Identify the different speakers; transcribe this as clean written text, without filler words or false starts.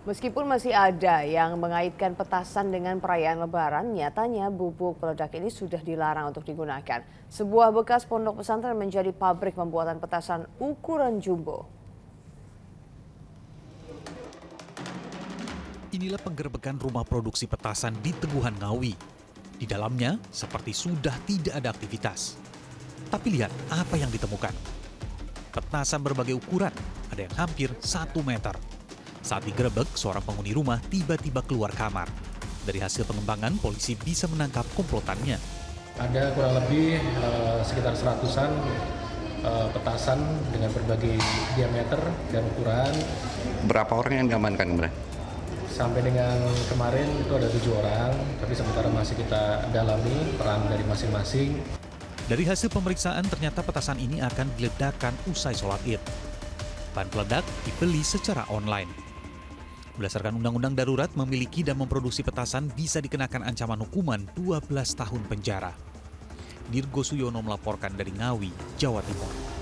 Speaker 1: Meskipun masih ada yang mengaitkan petasan dengan perayaan Lebaran, nyatanya bubuk peledak ini sudah dilarang untuk digunakan. Sebuah bekas pondok pesantren menjadi pabrik pembuatan petasan ukuran jumbo.
Speaker 2: Inilah penggerbekan rumah produksi petasan di Teguhan Ngawi. Di dalamnya seperti sudah tidak ada aktivitas. Tapi lihat apa yang ditemukan. Petasan berbagai ukuran, ada yang hampir 1 meter. Saat digerebek, seorang penghuni rumah tiba-tiba keluar kamar. Dari hasil pengembangan, polisi bisa menangkap komplotannya.
Speaker 3: Ada kurang lebih sekitar 100-an petasan dengan berbagai diameter dan ukuran.
Speaker 4: Berapa orang yang diamankan, Bro?
Speaker 3: Sampai dengan kemarin itu ada 7 orang, tapi sementara masih kita dalami peran dari masing-masing.
Speaker 2: Dari hasil pemeriksaan, ternyata petasan ini akan diledakkan usai sholat Id. Bahan peledak dibeli secara online. Berdasarkan Undang-Undang Darurat, memiliki dan memproduksi petasan bisa dikenakan ancaman hukuman 12 tahun penjara. Dirgo Suyono melaporkan dari Ngawi, Jawa Timur.